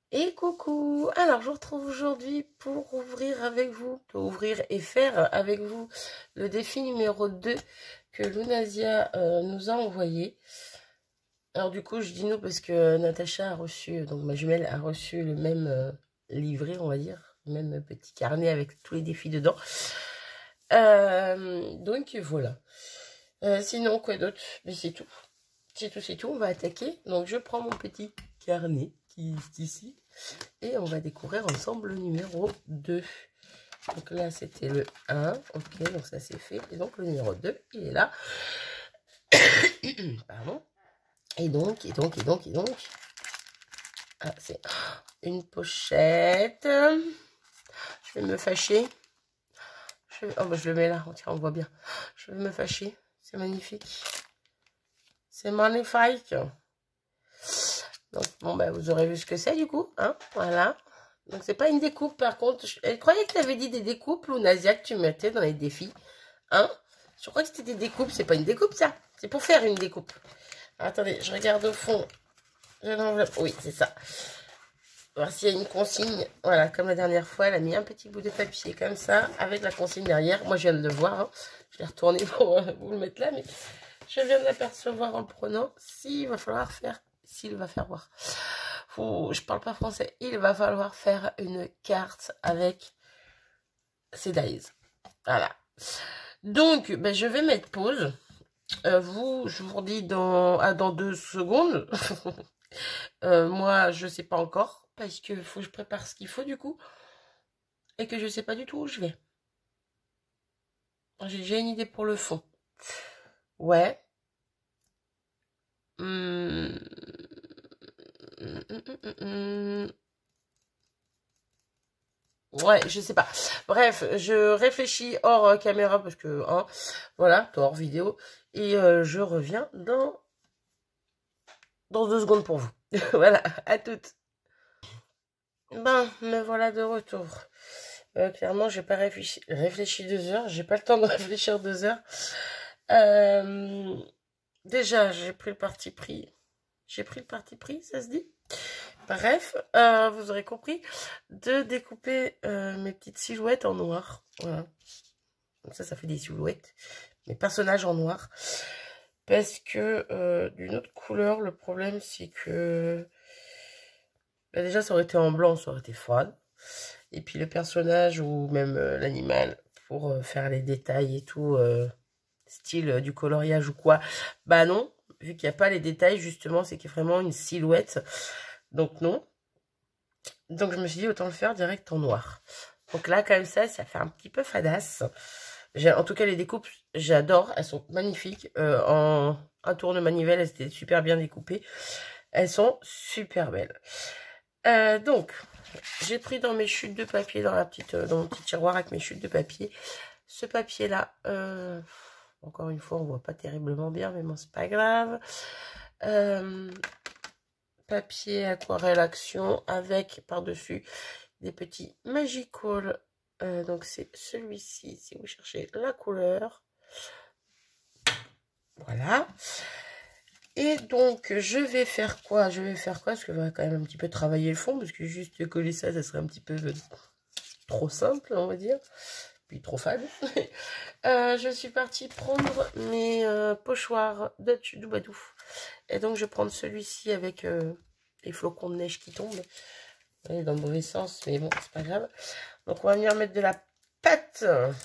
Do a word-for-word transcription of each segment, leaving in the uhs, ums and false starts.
Et coucou! Alors, je vous retrouve aujourd'hui pour ouvrir avec vous, pour ouvrir et faire avec vous le défi numéro deux que Lunasia euh, nous a envoyé. Alors, du coup, je dis nous parce que Natacha a reçu, donc ma jumelle a reçu le même euh, livret, on va dire, le même petit carnet avec tous les défis dedans. Euh, donc, voilà. Euh, sinon, quoi d'autre? Mais c'est tout. C'est tout, c'est tout. On va attaquer. Donc, je prends mon petit carnet qui est ici. Et on va découvrir ensemble le numéro deux. Donc là, c'était le un. Ok, donc ça c'est fait. Et donc le numéro deux, il est là. Pardon. Et donc, et donc, et donc, et donc. Ah, c'est une pochette. Je vais me fâcher. Je vais... Oh, bah, je le mets là. Tiens, on voit bien. Je vais me fâcher. C'est magnifique. C'est magnifique. Donc, bon, bah, vous aurez vu ce que c'est du coup. Hein, voilà. Donc, c'est pas une découpe, par contre. Je... Elle croyait que tu avais dit des découpes, ou Nasia, que tu mettais dans les défis. Hein? Je crois que c'était des découpes. C'est pas une découpe, ça. C'est pour faire une découpe. Alors, attendez, je regarde au fond. Je l'enveloppe. Oui, c'est ça. Voir s'il y a une consigne. Voilà, comme la dernière fois, elle a mis un petit bout de papier comme ça, avec la consigne derrière. Moi, je viens de le voir. Hein. Je vais retourner pour euh, vous le mettre là, mais je viens de l'apercevoir en le prenant. S'il va falloir faire... S'il va faire voir... Faut, je parle pas français. Il va falloir faire une carte avec ces dies. Voilà. Donc, ben, je vais mettre pause. Euh, vous, je vous redis dans, ah, dans deux secondes. euh, moi, je sais pas encore. Parce que faut que je prépare ce qu'il faut du coup. Et que je sais pas du tout où je vais. J'ai déjà une idée pour le fond. Ouais. Hum... Hum, hum, hum, hum. Ouais, je sais pas. Bref, je réfléchis hors euh, caméra parce que, hein, voilà, hors vidéo. Et euh, je reviens dans, dans deux secondes pour vous. Voilà, à toutes. Ben, me voilà de retour. Euh, clairement, j'ai pas réfléchi, réfléchi deux heures. J'ai pas le temps de réfléchir deux heures. Euh, déjà, j'ai pris le parti pris. J'ai pris le parti pris, ça se dit? Bref, euh, vous aurez compris, de découper euh, mes petites silhouettes en noir. Voilà. Comme ça, ça fait des silhouettes. Mes personnages en noir. Parce que euh, d'une autre couleur, le problème, c'est que... Bah, déjà, ça aurait été en blanc, ça aurait été froid. Et puis le personnage ou même euh, l'animal, pour euh, faire les détails et tout, euh, style euh, du coloriage ou quoi, bah non. Vu qu'il n'y a pas les détails, justement, c'est qu'il y a vraiment une silhouette. Donc non. Donc je me suis dit, autant le faire direct en noir. Donc là, comme ça, ça fait un petit peu fadasse. En tout cas, les découpes, j'adore. Elles sont magnifiques. Euh, en un tour de manivelle, elles étaient super bien découpées. Elles sont super belles. Euh, donc, j'ai pris dans mes chutes de papier, dans, la petite, dans mon petit tiroir avec mes chutes de papier, ce papier-là. Euh, encore une fois, on voit pas terriblement bien, mais bon, c'est pas grave. Euh, papier aquarelle action avec par-dessus des petits Magical. Euh, donc c'est celui-ci si vous cherchez la couleur. Voilà. Et donc je vais faire quoi Je vais faire quoi Parce que je vais quand même un petit peu travailler le fond, parce que juste coller ça, ça serait un petit peu trop simple, on va dire. Puis trop fade. euh, je suis partie prendre mes euh, pochoirs Dutch Doubadou. Et donc je vais prendre celui-ci avec euh, les flocons de neige qui tombent. Dans le mauvais sens, mais bon, c'est pas grave. Donc on va venir mettre de la pâte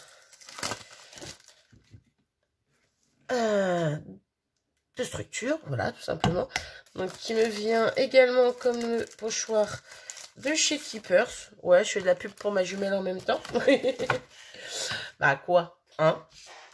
euh, de structure, voilà, tout simplement. Donc qui me vient également comme le pochoir de chez Keepers. Ouais, je fais de la pub pour ma jumelle en même temps. Bah quoi, hein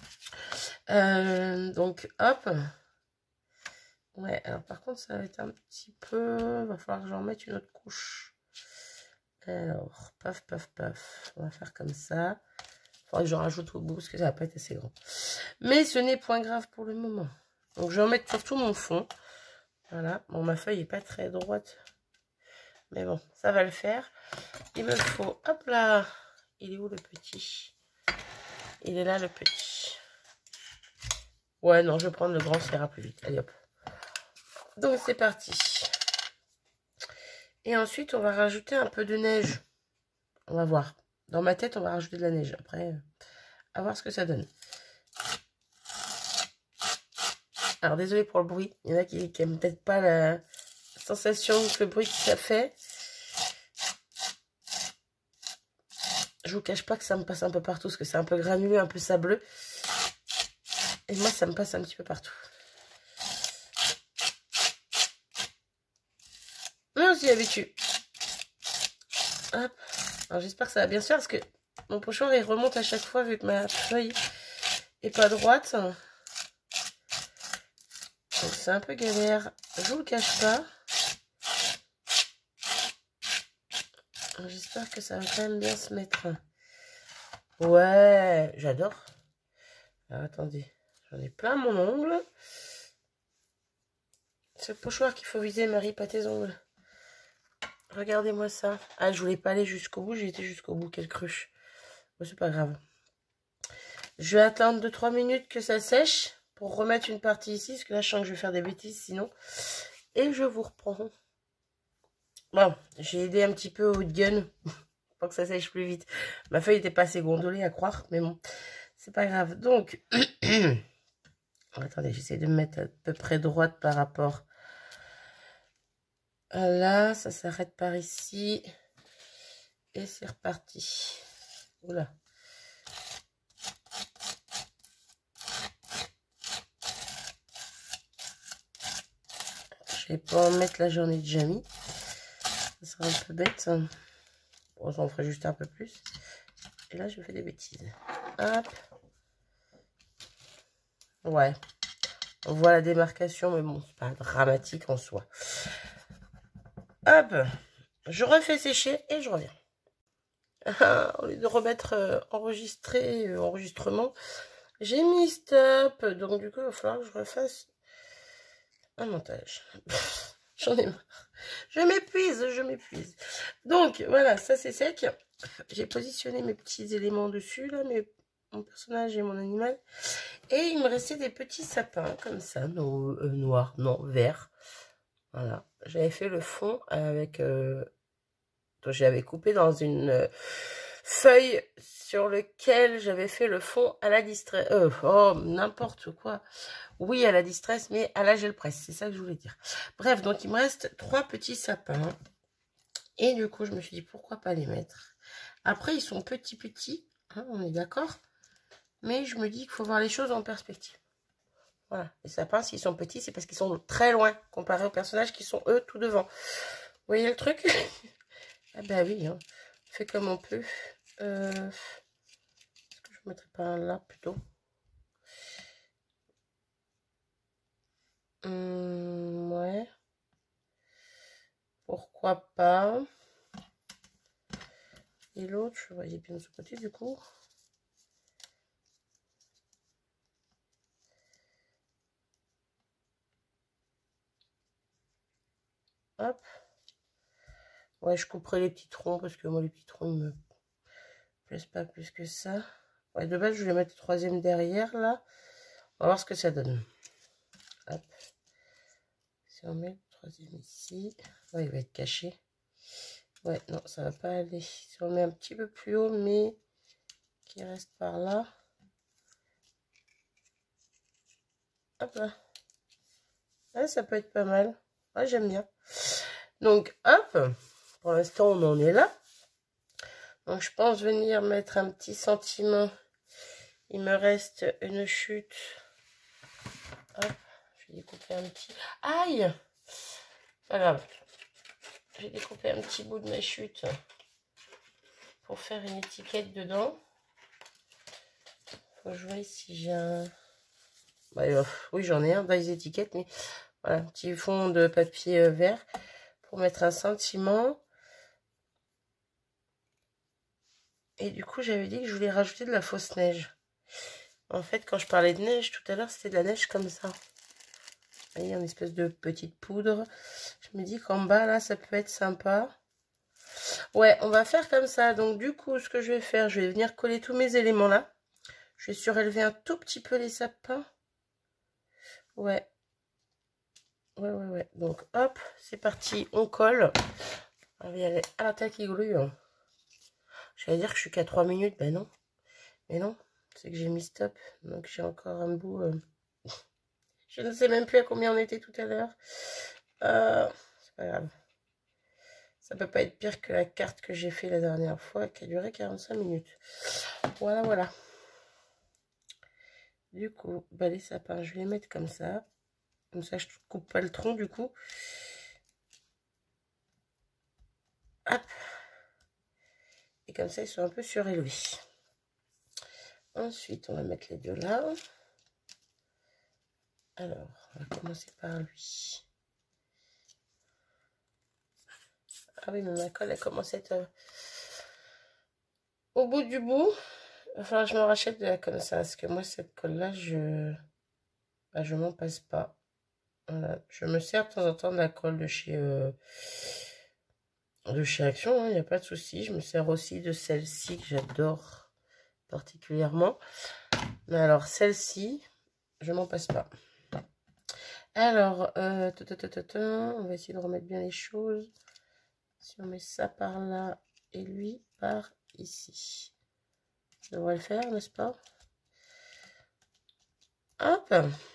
euh, donc hop. Ouais, alors par contre ça va être un petit peu... Va falloir que j'en mette une autre couche. Alors, paf, paf, paf. On va faire comme ça. Il faudrait que j'en rajoute au bout parce que ça va pas être assez grand. Mais ce n'est point grave pour le moment. Donc, je vais en mettre sur tout mon fond. Voilà. Bon, ma feuille n'est pas très droite. Mais bon, ça va le faire. Il me faut... Hop là. Il est où le petit? Il est là, le petit. Ouais, non, je vais prendre le grand, ça ira plus vite. Allez, hop. Donc, c'est parti. Et ensuite, on va rajouter un peu de neige. On va voir. Dans ma tête, on va rajouter de la neige. Après, à voir ce que ça donne. Alors, désolé pour le bruit. Il y en a qui n'aiment peut-être pas la sensation que le bruit que ça fait. Je vous cache pas que ça me passe un peu partout, parce que c'est un peu granuleux, un peu sableux. Et moi, ça me passe un petit peu partout. Mais on s'y habitue. Hop. Alors, j'espère que ça va bien se faire, parce que mon pochoir, il remonte à chaque fois, vu que ma feuille est pas droite. Donc, c'est un peu galère. Je vous le cache pas. J'espère que ça va quand même bien se mettre. Ouais, j'adore. Alors, attendez, j'en ai plein mon ongle. C'est le pochoir qu'il faut viser, Marie, pas tes ongles. Regardez-moi ça. Ah, je voulais pas aller jusqu'au bout, j'ai été jusqu'au bout, quelle cruche. Bon, c'est pas grave. Je vais attendre deux trois minutes que ça sèche pour remettre une partie ici, parce que là, je sens que je vais faire des bêtises sinon. Et je vous reprends. Bon, j'ai aidé un petit peu au gun pour que ça sèche plus vite. Ma feuille n'était pas assez gondolée à croire, mais bon, c'est pas grave. Donc, attendez, j'essaie de me mettre à peu près droite par rapport à là. Ça s'arrête par ici. Et c'est reparti. Oula. Je vais pas en mettre là, j'en ai déjà mis. Ça serait un peu bête. Bon, j'en ferai juste un peu plus. Et là, je fais des bêtises. Hop. Ouais. On voit la démarcation, mais bon, c'est pas dramatique en soi. Hop. Je refais sécher et je reviens. Au lieu de remettre euh, enregistré, euh, enregistrement, j'ai mis stop. Donc, du coup, il va falloir que je refasse un montage. J'en ai marre. Je m'épuise, je m'épuise. Donc, voilà, ça c'est sec. J'ai positionné mes petits éléments dessus, là, mes, mon personnage et mon animal. Et il me restait des petits sapins, comme ça, no, euh, noirs, non, verts. Voilà. J'avais fait le fond avec... Euh, j'avais coupé dans une euh, feuille sur lequel j'avais fait le fond à la distress. Euh, oh, n'importe quoi. Oui, à la distress, mais à la gel presse. C'est ça que je voulais dire. Bref, donc il me reste trois petits sapins. Et du coup, je me suis dit, pourquoi pas les mettre. Après, ils sont petits, petits. Hein, on est d'accord. Mais je me dis qu'il faut voir les choses en perspective. Voilà. Les sapins, s'ils sont petits, c'est parce qu'ils sont très loin. Comparé aux personnages qui sont, eux, tout devant. Vous voyez le truc? Ah bah oui, hein. On fait comme on peut. Euh... Est-ce que je ne mettrais pas un là, plutôt? Hum, ouais. Pourquoi pas? Et l'autre, je voyais bien de ce côté du coup. Hop. Ouais, je couperai les petits troncs parce que moi, les petits troncs, ils me plaisent pas plus que ça. Ouais, de base, je vais mettre le troisième derrière là. On va voir ce que ça donne. Hop. Si on met le troisième ici. Ouais, il va être caché. Ouais, non, ça va pas aller. Si on met un petit peu plus haut, mais qui reste par là. Hop là. Ouais, ça peut être pas mal. Ouais, j'aime bien. Donc, hop. Pour l'instant, on en est là. Donc, je pense venir mettre un petit sentiment. Il me reste une chute. Hop. Je vais découper un petit... Aïe! Pas grave. Je vais découper un petit bout de ma chute pour faire une étiquette dedans. Faut que je vois si j'ai un... Bah, euh, oui, j'en ai un dans les étiquettes, mais voilà, un petit fond de papier euh, vert pour mettre un sentiment. Et du coup, j'avais dit que je voulais rajouter de la fausse neige. En fait, quand je parlais de neige tout à l'heure, c'était de la neige comme ça. Vous voyez, une espèce de petite poudre. Je me dis qu'en bas, là, ça peut être sympa. Ouais, on va faire comme ça. Donc, du coup, ce que je vais faire, je vais venir coller tous mes éléments là. Je vais surélever un tout petit peu les sapins. Ouais. Ouais, ouais, ouais. Donc, hop, c'est parti. On colle. On va y aller à la tête qui glue. Hein. J'allais dire que je suis qu'à trois minutes. Ben non. Mais non. C'est que j'ai mis stop. Donc j'ai encore un bout. Euh... je ne sais même plus à combien on était tout à l'heure. Euh... C'est pas grave. Ça peut pas être pire que la carte que j'ai fait la dernière fois qui a duré quarante-cinq minutes. Voilà, voilà. Du coup, bah les sapins, je vais les mettre comme ça. Comme ça, je coupe pas le tronc du coup. Hop. Et comme ça, ils sont un peu surélevés. Ensuite, on va mettre les deux là. Alors, on va commencer par lui. Ah oui, mais ma colle, elle commence à être euh, au bout du bout. Il va falloir que je me rachète de la comme ça. Parce que moi, cette colle-là, je bah, je m'en passe pas. Voilà. Je me sers de temps en temps de la colle de chez, euh, de chez Action. Il n'y a pas de souci. Je me sers aussi de celle-ci que j'adore particulièrement. Mais alors, celle-ci, je m'en passe pas. Alors, euh, on va essayer de remettre bien les choses. Si on met ça par là et lui par ici. Ça devrait le faire, n'est-ce pas? Hop.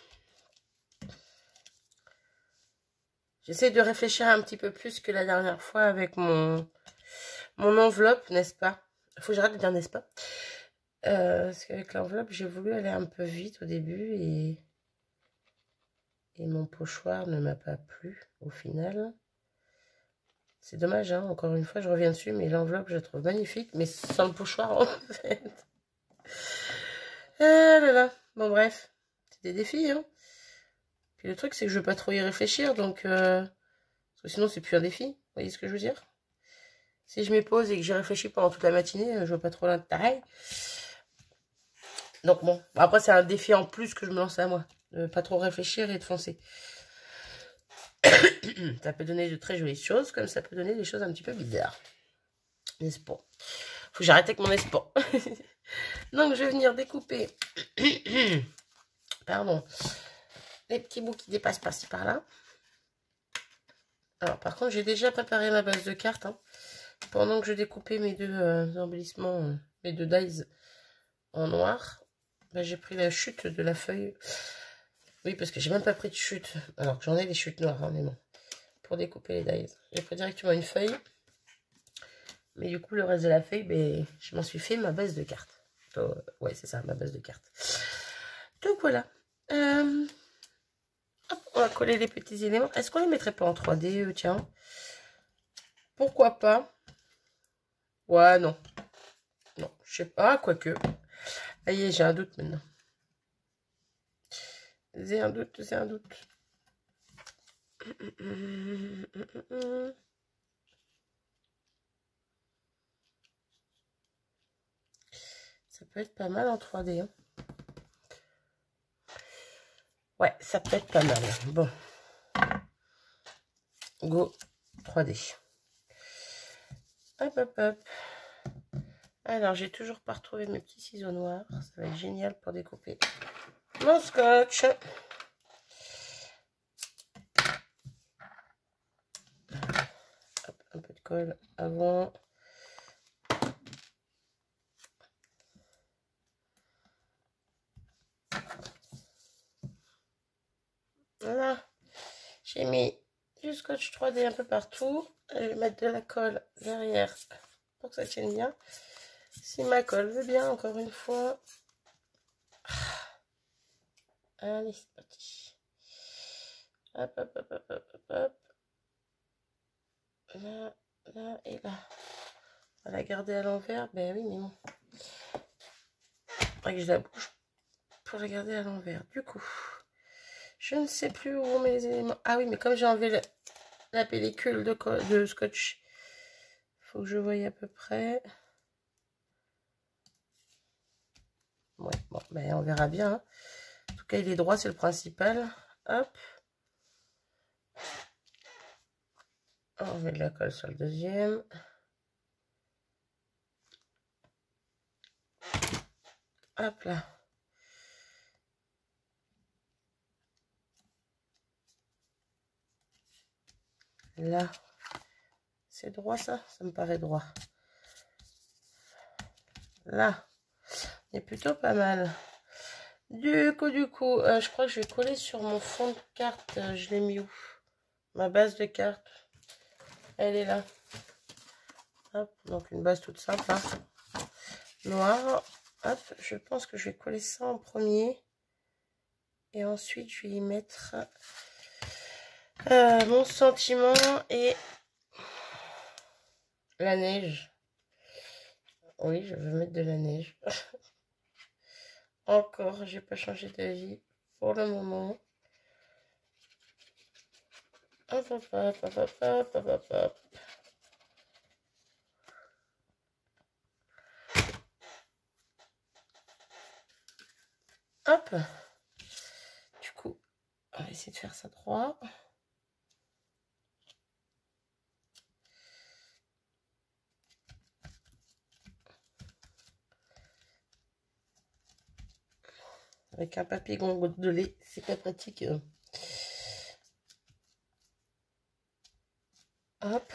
J'essaie de réfléchir un petit peu plus que la dernière fois avec mon, mon enveloppe, n'est-ce pas? Il faut que j'arrête de dire n'est-ce pas? Euh, parce qu'avec l'enveloppe, j'ai voulu aller un peu vite au début et, et mon pochoir ne m'a pas plu au final. C'est dommage, hein, encore une fois, je reviens dessus, mais l'enveloppe, je la trouve magnifique, mais sans le pochoir, en fait. Ah là là, bon bref, c'est des défis, hein. Puis le truc, c'est que je veux pas trop y réfléchir, donc... Euh, parce que sinon, c'est plus un défi, vous voyez ce que je veux dire? Si je m'y pose et que j'y réfléchis pendant toute la matinée, je vois pas trop l'intérêt. Donc bon, après, c'est un défi en plus que je me lance à moi. De pas trop réfléchir et de foncer. Ça peut donner de très jolies choses, comme ça peut donner des choses un petit peu bizarres. N'est-ce pas? Faut que j'arrête avec mon espoir. Donc, je vais venir découper... Pardon. Les petits bouts qui dépassent par-ci par-là. Alors, par contre, j'ai déjà préparé ma base de cartes. Hein. Pendant que je découpais mes deux euh, embellissements, euh, mes deux dies en noir, ben, j'ai pris la chute de la feuille. Oui, parce que j'ai même pas pris de chute. Alors que j'en ai des chutes noires, hein, mais bon. Pour découper les dies. J'ai pris directement une feuille. Mais du coup, le reste de la feuille, ben, je m'en suis fait ma base de cartes. Euh, ouais, c'est ça, ma base de cartes. Donc voilà. Euh... Hop, on va coller les petits éléments. Est-ce qu'on les mettrait pas en trois D, euh, tiens? Pourquoi pas? Ouais, non. Non, je sais pas, quoique. Allez, j'ai un doute maintenant. J'ai un doute, j'ai un doute. Ça peut être pas mal en trois D. Hein. Ouais, ça peut être pas mal. Bon. Go trois D. Hop, hop, hop. Alors, j'ai toujours pas retrouvé mes petits ciseaux noirs. Ça va être génial pour découper mon scotch. Hop, un peu de colle avant. Voilà. J'ai mis du scotch trois D un peu partout. Je vais mettre de la colle derrière pour que ça tienne bien. Si ma colle veut bien, encore une fois. Allez, c'est parti. Hop, hop, hop, hop, hop, hop, hop. Là, là et là. On va la garder à l'envers. Ben oui, mais bon. Faudrait que je la bouge pour la garder à l'envers. Du coup, je ne sais plus où on met les éléments. Ah oui, mais comme j'ai enlevé la, la pellicule de, de scotch, il faut que je voie à peu près. Ouais, bon, ben on verra bien. Hein. En tout cas, il est droit, c'est le principal. Hop. On met de la colle sur le deuxième. Hop là. Là, c'est droit ça? Ça me paraît droit. Là, c'est plutôt pas mal. Du coup, du coup, euh, je crois que je vais coller sur mon fond de carte. Euh, je l'ai mis où? Ma base de carte. Elle est là. Hop, donc une base toute simple. Hein. Noire. Hop, je pense que je vais coller ça en premier. Et ensuite, je vais y mettre euh, mon sentiment et la neige. Oui, je veux mettre de la neige. Encore, j'ai pas changé d'avis pour le moment. Hop, hop, hop, hop, hop, hop, hop, hop, hop. Hop. Du coup, on va essayer de faire ça droit. Avec un papier gondolé, c'est pas pratique. Hop.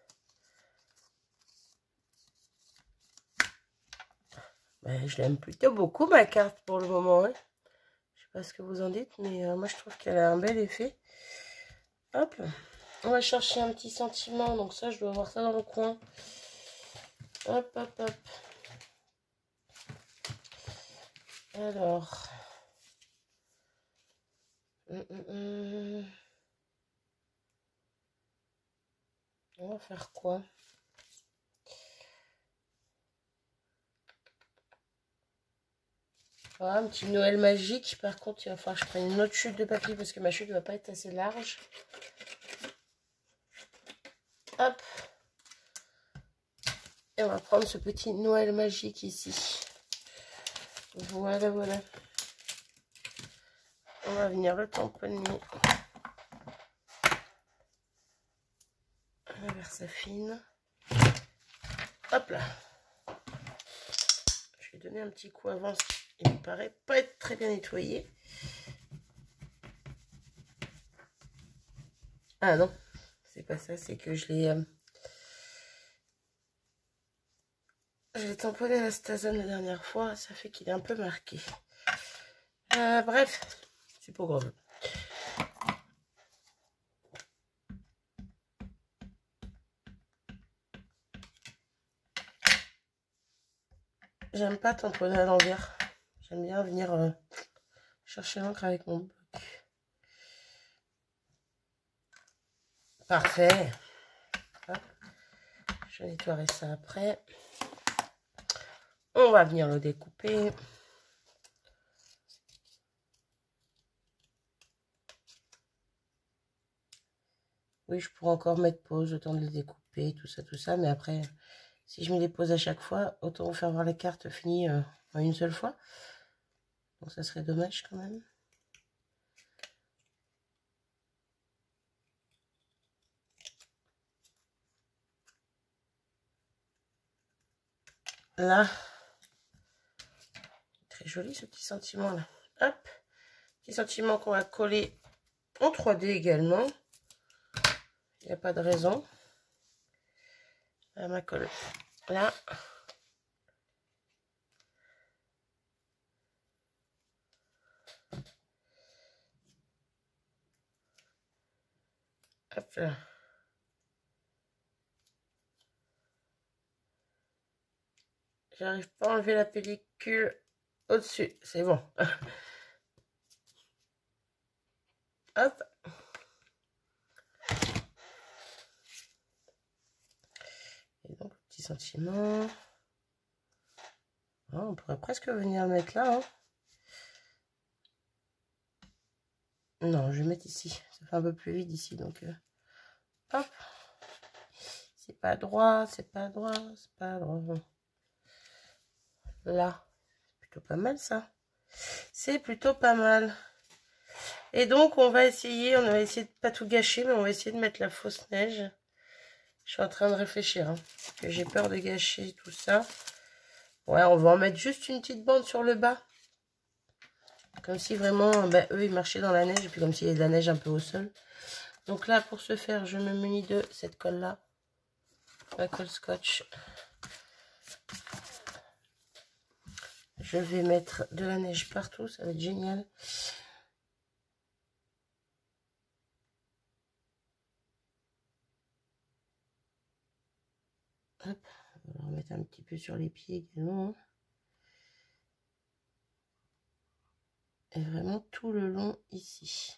Ben, je l'aime plutôt beaucoup ma carte pour le moment. Hein. Je sais pas ce que vous en dites, mais euh, moi je trouve qu'elle a un bel effet. Hop. On va chercher un petit sentiment, donc ça je dois avoir ça dans le coin. Hop, hop, hop. Alors. Hum, hum, hum. On va faire quoi? Voilà, un petit Noël magique. Par contre, il va falloir que je prenne une autre chute de papier parce que ma chute ne va pas être assez large. Hop. Et on va prendre ce petit Noël magique ici. Voilà, voilà. On va venir le tamponner. On va faire ça fine. Hop là. Je vais donner un petit coup avant. Il me paraît pas être très bien nettoyé. Ah non, c'est pas ça, c'est que je l'ai... Euh, je l'ai tamponné à la Stazone la dernière fois, ça fait qu'il est un peu marqué. Euh, bref, c'est pas grave. J'aime pas tamponner à l'envers. J'aime bien venir euh, chercher l'encre avec mon bloc. Parfait. Hop. Je nettoierai ça après. On va venir le découper. Oui, je pourrais encore mettre pause, le temps de le découper, tout ça, tout ça. Mais après, si je mets les pauses à chaque fois, autant vous faire voir les cartes finies euh, en une seule fois. Donc ça serait dommage quand même. Là, très joli ce petit sentiment là. Hop, petit sentiment qu'on va coller en trois D également. Il n'y a pas de raison. Là, ma colle là. Hop là. J'arrive pas à enlever la pellicule au-dessus. C'est bon. Hop. Et donc, petit sentiment. Oh, on pourrait presque venir le mettre là. Hein. Non, je vais mettre ici. Ça fait un peu plus vide ici. Donc, euh, hop. C'est pas droit, c'est pas droit, c'est pas droit. Là. Plutôt pas mal ça. C'est plutôt pas mal. Et donc, on va essayer, on va essayer de pas tout gâcher, mais on va essayer de mettre la fausse neige. Je suis en train de réfléchir, hein, parce que j'ai peur de gâcher tout ça. Ouais, on va en mettre juste une petite bande sur le bas. Comme si vraiment, ben, eux, ils marchaient dans la neige, et puis comme s'il y avait de la neige un peu au sol. Donc là, pour ce faire, je me munis de cette colle-là. ma colle scotch. Je vais mettre de la neige partout, ça va être génial. Hop, on va remettre un petit peu sur les pieds également. Et vraiment tout le long ici.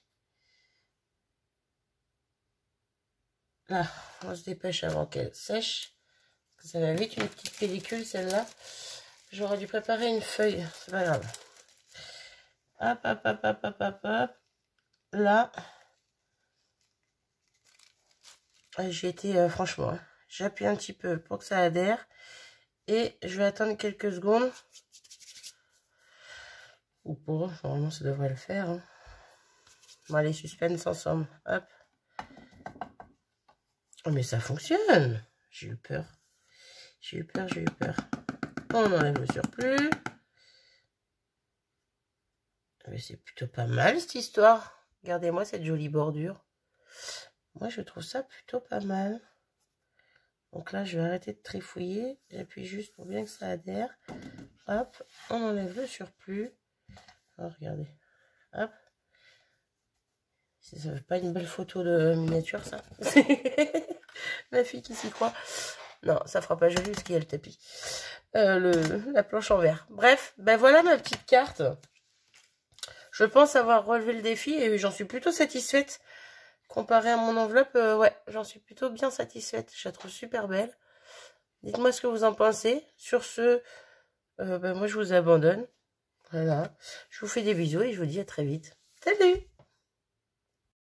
Là, on se dépêche avant qu'elle sèche. Ça va vite, une petite pellicule celle-là. J'aurais dû préparer une feuille, c'est pas grave. Hop, hop, hop, hop, hop, hop, hop. Là, j'ai été, euh, franchement, hein, j'appuie un petit peu pour que ça adhère. Et je vais attendre quelques secondes. Ou pas, normalement ça devrait le faire. Hein. Bon, allez, suspense ensemble. Hop. Oh, mais ça fonctionne. J'ai eu peur. J'ai eu peur, j'ai eu peur. On enlève le surplus. Mais c'est plutôt pas mal cette histoire. Regardez-moi cette jolie bordure. Moi, je trouve ça plutôt pas mal. Donc là, je vais arrêter de trifouiller. J'appuie juste pour bien que ça adhère. Hop, on enlève le surplus. Oh, regardez. Hop. Ça ne fait pas une belle photo de miniature, ça. La fille qui s'y croit. Non, ça fera pas joli parce qu'il y a le tapis. Euh, le, la planche en verre. Bref, ben voilà ma petite carte. Je pense avoir relevé le défi et j'en suis plutôt satisfaite. Comparé à mon enveloppe, euh, ouais, j'en suis plutôt bien satisfaite. Je la trouve super belle. Dites-moi ce que vous en pensez. Sur ce, euh, ben moi je vous abandonne. Voilà. Je vous fais des bisous et je vous dis à très vite. Salut!